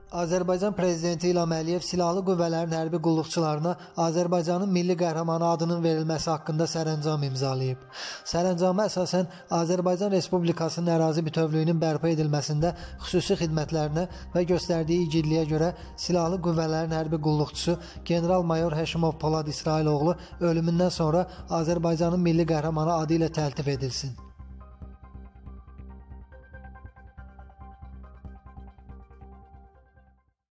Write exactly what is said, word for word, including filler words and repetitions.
Azərbaycan Prezidenti İlham Əliyev Silahlı Qüvvələrin hərbi qulluqçularına Azərbaycanın milli qəhrəmanı adının verilməsi haqqında sərəncam imzalayıb. Sərəncama əsasən Azərbaycan Respublikasının ərazi bütövlüyünün bərpa edilməsində xüsusi xidmətlərinə və göstərdiyi igidliyə görə Silahlı Qüvvələrin hərbi qulluqçusu General-Mayor Həşimov Polad İsrailoğlu ölümündən sonra Azərbaycanın milli qəhrəmanı adı ilə təltif edilsin.